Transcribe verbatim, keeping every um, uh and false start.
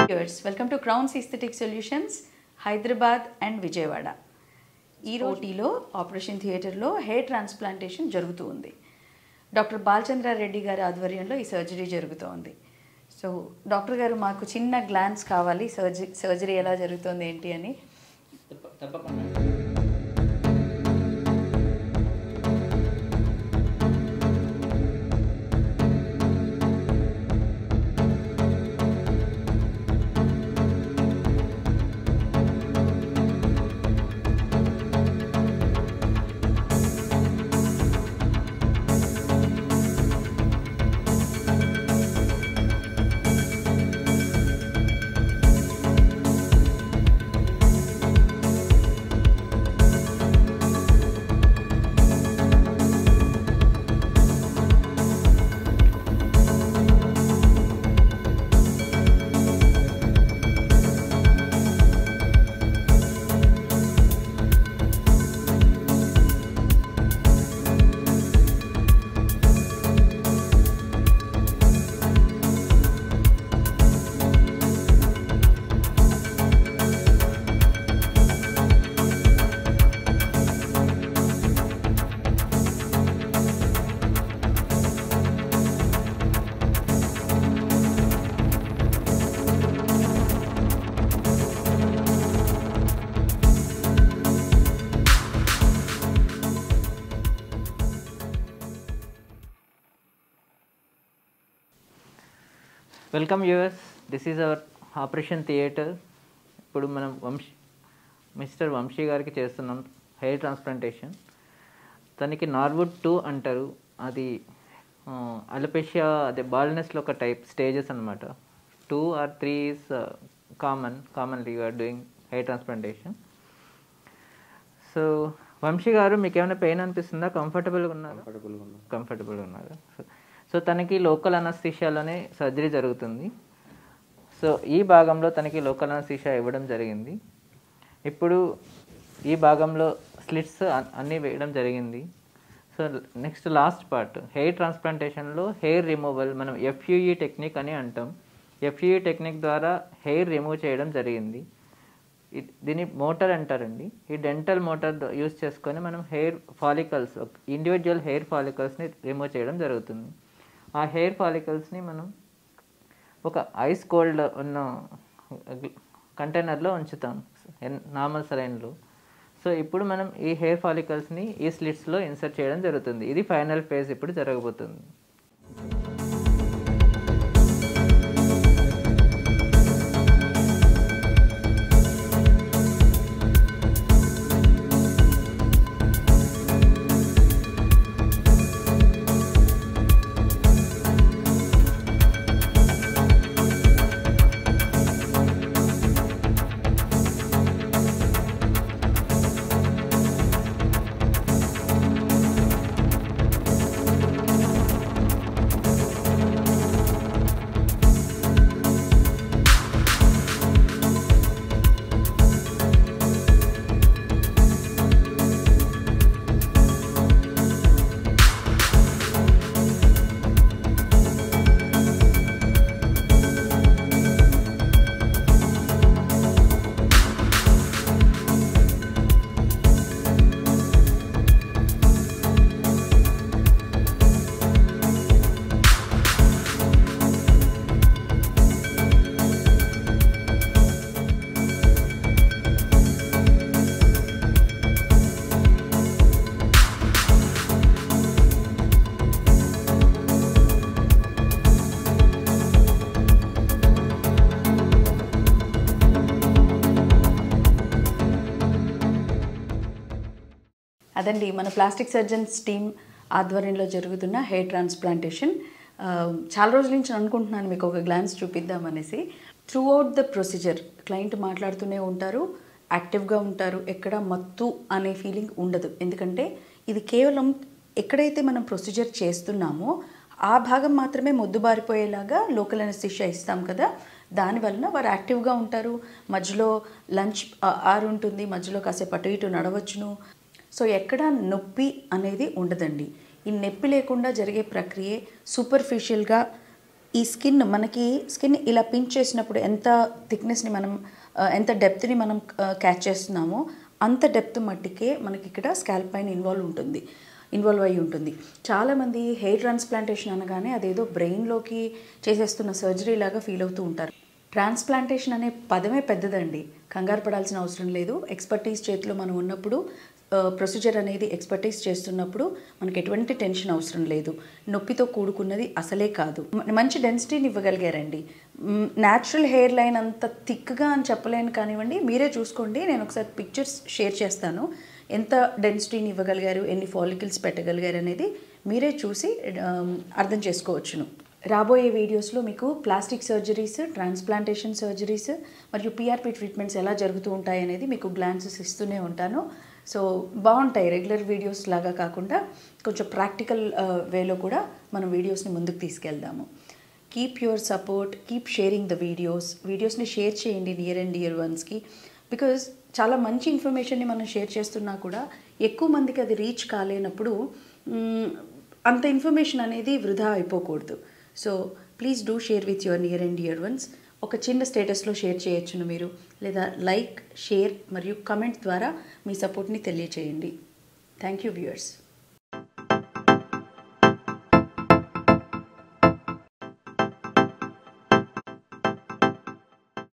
Viewers, welcome to Crown's Aesthetic Solutions, Hyderabad and Vijayawada. ఈ రోజులో operation థియేటర్లో hair transplantation జరుగుతూ ఉంది. డాక్టర్ బాలచంద్రారెడ్డి గారి ఆధ్వర్యంలో ఈ సర్జరీ జరుగుతోంది. సో డాక్టర్ గారు మాకు చిన్న గ్లాన్స్ కావాలి, సర్జరీ సర్జరీ ఎలా జరుగుతుంది ఏంటి అని. తప్పకుండా. Welcome viewers, this is our operation theatre. ఇప్పుడు మనం వంశీ మిస్టర్ వంశీ గారికి చేస్తున్నాం హెయిర్ ట్రాన్స్ప్లాంటేషన్. తనకి నార్వుడ్ టూ అంటారు. అది అలోపేషియా అదే బాల్నెస్లో ఒక టైప్ స్టేజెస్ అనమాట. Two or three is common commonly you're doing hair transplantation. So Vamshi garu, మీకు ఏమైనా పెయిన్ అనిపిస్తుందా? కంఫర్టబుల్గా ఉన్నారు? కంఫర్టబుల్గా ఉన్నారు. సో తనకి లోకల్ అనస్థీషియాలోనే సర్జరీ జరుగుతుంది. సో ఈ భాగంలో తనకి లోకల్ అనస్థీషియా ఇవ్వడం జరిగింది. ఇప్పుడు ఈ భాగంలో స్లిట్స్ అన్నీ వేయడం జరిగింది. So next last part hair ట్రాన్స్ప్లాంటేషన్లో హెయిర్ రిమూవల్ మనం ఎఫ్యూఈ టెక్నిక్ అని అంటాం. ఎఫ్యూఈ టెక్నిక్ ద్వారా హెయిర్ రిమూవ్ చేయడం జరిగింది. దీన్ని మోటార్ అంటారండి. ఈ డెంటల్ మోటార్ యూస్ చేసుకొని మనం హెయిర్ ఫాలికల్స్ ఇండివిజువల్ హెయిర్ ఫాలికల్స్ని రిమూవ్ చేయడం జరుగుతుంది. ఆ హెయిర్ ఫాలికల్స్ని మనం ఒక ఐస్ కోల్డ్ ఉన్న కంటైనర్లో ఉంచుతాం, నార్మల్ సలైన్లో. సో ఇప్పుడు మనం ఈ హెయిర్ ఫాలికల్స్ని ఈ స్లిట్స్లో ఇన్సర్ట్ చేయడం జరుగుతుంది. ఇది ఫైనల్ ఫేజ్ ఇప్పుడు జరగబోతుంది. అదండి మన ప్లాస్టిక్ సర్జన్స్ టీమ్ ఆధ్వర్యంలో జరుగుతున్న హెయిర్ ట్రాన్స్ప్లాంటేషన్. చాలా రోజుల నుంచి అనుకుంటున్నాను మీకు ఒక గ్లాన్స్ చూపిద్దామనేసి. Throughout the procedure client మాట్లాడుతూనే ఉంటారు, యాక్టివ్గా ఉంటారు, ఎక్కడ మత్తు అనే ఫీలింగ్ ఉండదు. ఎందుకంటే ఇది కేవలం ఎక్కడైతే మనం ప్రొసీజర్ చేస్తున్నామో ఆ భాగం మాత్రమే మొద్దుబారిపోయేలాగా లోకల్ అనస్థీషియా ఇస్తాం కదా, దానివలన వారు యాక్టివ్గా ఉంటారు. మధ్యలో లంచ్ ఆర్ ఉంటుంది, మధ్యలో కాసేపు అటు ఇటు నడవచ్చును. సో ఎక్కడ నొప్పి అనేది ఉండదండి. ఈ నొప్పి లేకుండా జరిగే ప్రక్రియ సూపర్ఫిషియల్గా ఈ స్కిన్ మనకి స్కిన్ ఇలా పించ్ చేసినప్పుడు ఎంత థిక్నెస్ని మనం ఆ, ఎంత డెప్త్ని మనం క్యాచ్ చేస్తున్నామో అంత డెప్త్ మట్టికే మనకి ఇక్కడ స్కాల్ప్ పైన ఇన్వాల్వ్ ఉంటుంది ఇన్వాల్వ్ అయి ఉంటుంది. చాలామంది హెయిర్ ట్రాన్స్ప్లాంటేషన్ అనగానే అదేదో బ్రెయిన్లోకి చేసేస్తున్న సర్జరీ లాగా ఫీల్ అవుతూ ఉంటారు. ట్రాన్స్ప్లాంటేషన్ అనే పదమే పెద్దదండి, కంగారు పడాల్సిన అవసరం లేదు. ఎక్స్పర్టీస్ చేతిలో మనం ఉన్నప్పుడు ప్రొసీజర్ అనేది ఎక్స్పర్టీస్ చేస్తున్నప్పుడు మనకి ఎటువంటి టెన్షన్ అవసరం లేదు. నొప్పితో కూడుకున్నది అసలే కాదు. మ- మంచి డెన్సిటీని ఇవ్వగలిగారండి. న్యాచురల్ హెయిర్ లైన్ అంత థిక్గా అని చెప్పలేను కానివ్వండి, మీరే చూసుకోండి. నేను ఒకసారి పిక్చర్స్ షేర్ చేస్తాను. ఎంత డెన్సిటీని ఇవ్వగలిగారు, ఎన్ని ఫాలికల్స్ పెట్టగలిగారు అనేది మీరే చూసి ఆ, అర్థం చేసుకోవచ్చును. రాబోయే వీడియోస్లో మీకు ప్లాస్టిక్ సర్జరీస్, ట్రాన్స్ప్లాంటేషన్ సర్జరీస్ మరియు పిఆర్పి ట్రీట్మెంట్స్ ఎలా జరుగుతూ ఉంటాయి అనేది మీకు గ్లాన్సెస్ ఇస్తూనే ఉంటాను. సో బాగుంటాయి, రెగ్యులర్ వీడియోస్ లాగా కాకుండా కొంచెం ప్రాక్టికల్ వేలో కూడా మనం వీడియోస్ని ముందుకు తీసుకెళ్దాము. Keep your support, keep sharing the videos. వీడియోస్ని షేర్ చేయండి నియర్ అండ్ డియర్ వన్స్కి. బికాజ్ చాలా మంచి ఇన్ఫర్మేషన్ని మనం షేర్ చేస్తున్నా కూడా ఎక్కువ మందికి అది రీచ్ కాలేనప్పుడు మ్, అంత ఇన్ఫర్మేషన్ అనేది వృధా అయిపోకూడదు. So please do share with your near and dear ones. ఒక చిన్న స్టేటస్లో షేర్ చేయొచ్చును మీరు, లేదా లైక్, షేర్ మరియు కమెంట్ ద్వారా మీ సపోర్ట్ని తెలియచేయండి. Thank you viewers.